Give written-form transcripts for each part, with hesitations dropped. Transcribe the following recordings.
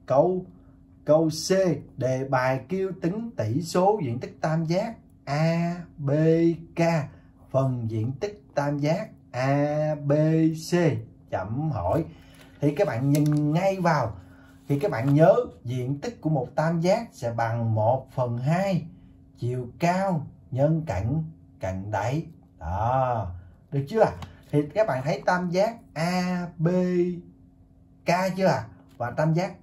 Câu C, đề bài kêu tính tỷ số diện tích tam giác ABK phần diện tích tam giác ABC chấm hỏi. Thì các bạn nhìn ngay vào, thì các bạn nhớ diện tích của một tam giác sẽ bằng 1/2 chiều cao nhân cạnh đáy. Đó, được chưa? Thì các bạn thấy tam giác ABK chưa ạ? Và tam giác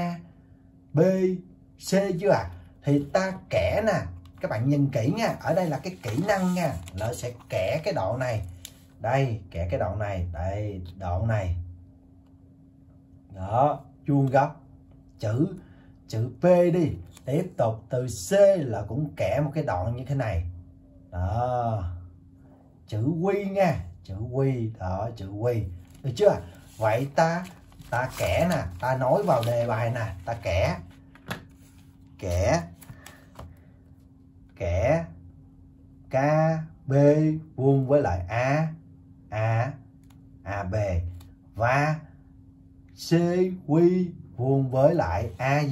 ABC chưa ạ? Thì ta kẻ nè, các bạn nhìn kỹ nha, ở đây là cái kỹ năng nha, Lợi sẽ kẻ cái đoạn này. Đây, kẻ cái đoạn này, đây, đoạn này. Đó, vuông góc, chữ P đi. Tiếp tục từ C là cũng kẻ một cái đoạn như thế này. Đó, chữ Q nha, chữ Q, đó, chữ Q. Được chưa? Vậy ta kẻ nè, ta nói vào đề bài nè, ta kẻ KB vuông với lại AB và CQ vuông với lại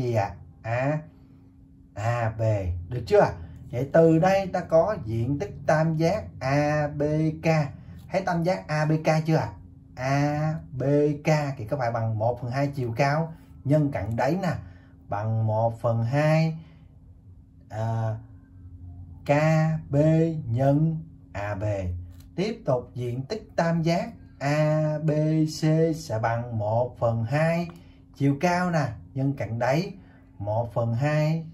AB. Được chưa? Vậy từ đây ta có diện tích tam giác ABK. Thấy tam giác ABK chưa ạ? ABK thì có phải bằng 1/2 chiều cao nhân cạnh đáy nè, bằng 1/2 KB nhân AB. Tiếp tục diện tích tam giác ABC sẽ bằng 1/2 chiều cao nè nhân cạnh đáy, 1/2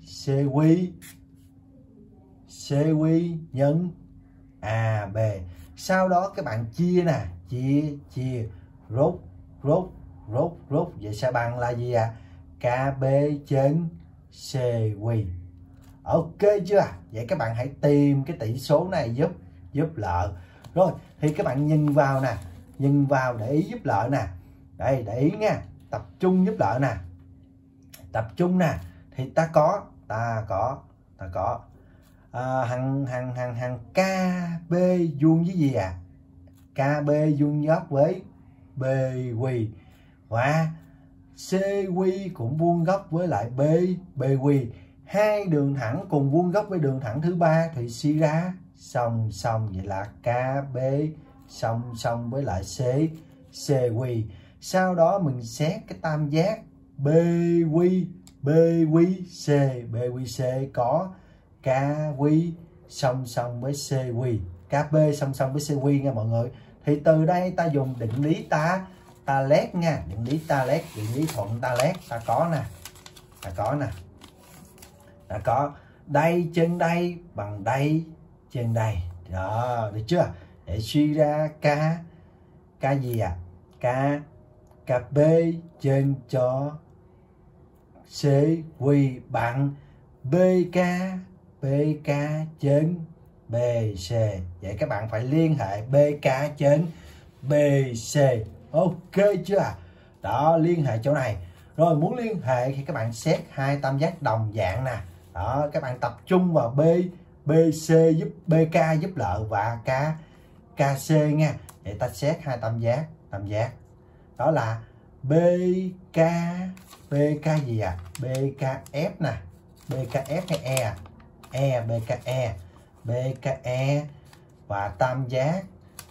CQ nhân AB. Sau đó các bạn chia nè, chia rút. Vậy sẽ bằng là gì ạ? KB trên CQ. Ok chưa? Vậy các bạn hãy tìm cái tỷ số này giúp Lợi. Rồi thì các bạn nhìn vào nè, nhìn vào để ý giúp Lợi nè. Đây, để ý nha, tập trung giúp Lợi nè. Tập trung nè, thì ta có hàng KB vuông với gì ạ? KB vuông góc với BQ và CQ cũng vuông góc với lại BQ. Hai đường thẳng cùng vuông góc với đường thẳng thứ ba thì suy ra song song, vậy là KB song song với lại CQ. Sau đó mình xét cái tam giác BQC có KQ song song với CQ, KB song song với CQ nha mọi người. Thì từ đây ta dùng định lý ta lét nha, định lý ta lét, định lý thuận ta lét. Ta có đây trên đây bằng đây trên đây. Đó, được chưa? Để suy ra K gì ạ? KB trên cho CQ bằng BK trên BC. Vậy các bạn phải liên hệ BK trên BC. Ok chưa? Đó, liên hệ chỗ này. Rồi muốn liên hệ thì các bạn xét hai tam giác đồng dạng nè. Đó, các bạn tập trung vào BC giúp BK giúp Lợi và KC nha. Vậy ta xét hai tam giác. Đó là BK gì ạ? BKF nè. BKF hay BKE và tam giác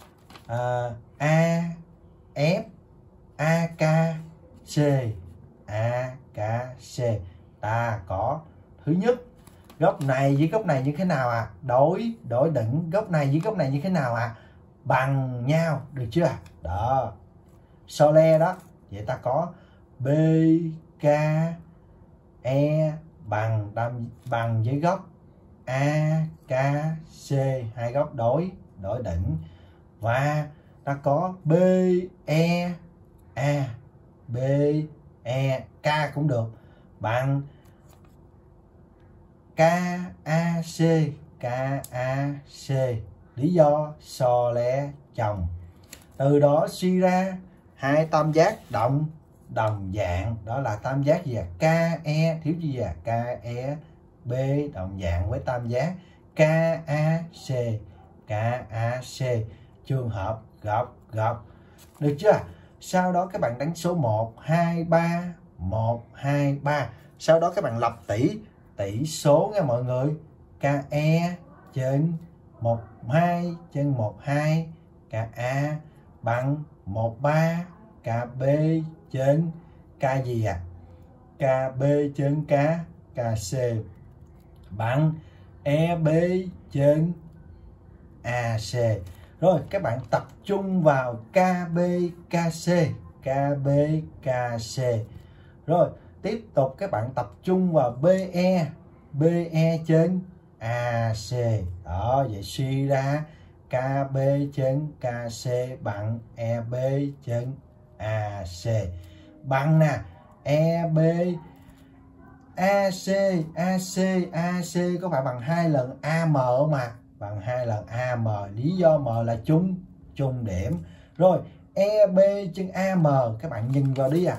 AKC. Ta có thứ nhất, góc này với góc này như thế nào ạ? Đối đỉnh góc này với góc này như thế nào ạ? Bằng nhau, được chưa? Đó, so le đó. Vậy ta có BKE bằng với góc AKC, hai góc đối đỉnh. Và ta có BEK cũng được bằng KAC. Lý do so le chồng. Từ đó suy ra hai tam giác đồng dạng, đó là tam giác gì ạ? KE thiếu gì ạ? KEB đồng dạng với tam giác KAC. Trường hợp góc. Được chưa? Sau đó các bạn đánh số 1, 2, 3, 1, 2, 3. Sau đó các bạn lập tỷ số nha mọi người. KE trên 12 trên 12, KA bằng 13, KB trên K gì à? KB trên K, KC bằng EB trên AC. Rồi các bạn tập trung vào KBKC, KBKC. Rồi tiếp tục các bạn tập trung vào BE trên AC. Đó, vậy suy ra KB trên KC bằng EB trên AC. Bằng nè, EB AC có phải bằng 2 lần AM không ạ? Bằng 2 lần AM, lý do M là chung điểm. Rồi EB trên AM các bạn nhìn vào đi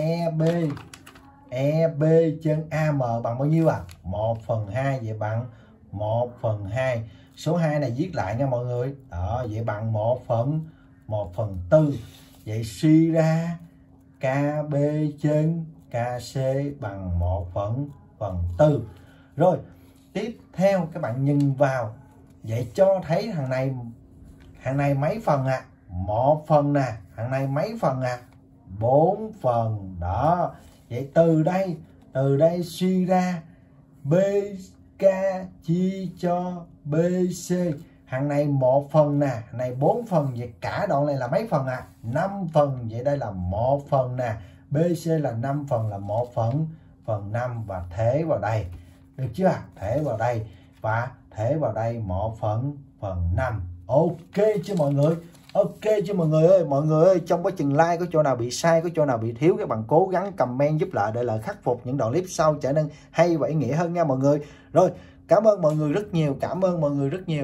EB trên AM bằng bao nhiêu 1/2, vậy bằng 1/2. Số 2 này viết lại nha mọi người. Đó, vậy bằng 1/4. Vậy suy ra KB trên KC bằng 1/4. Rồi tiếp theo các bạn nhìn vào, vậy cho thấy thằng này mấy phần 1 phần nè. Thằng này mấy phần 4 phần. Đó, vậy từ đây suy ra BK chia cho BC, thằng này 1 phần nè, thằng này 4 phần, vậy cả đoạn này là mấy phần 5 phần, vậy đây là 1 phần nè. BC là 5 phần là 1/5 và thế vào đây. Được chưa? Thế vào đây và thế vào đây 1/5. Ok chưa mọi người? Ok chứ mọi người ơi. Mọi người ơi, trong quá trình like có chỗ nào bị sai, có chỗ nào bị thiếu, các bạn cố gắng comment giúp lại để khắc phục những đoạn clip sau trở nên hay và ý nghĩa hơn nha mọi người. Rồi, cảm ơn mọi người rất nhiều.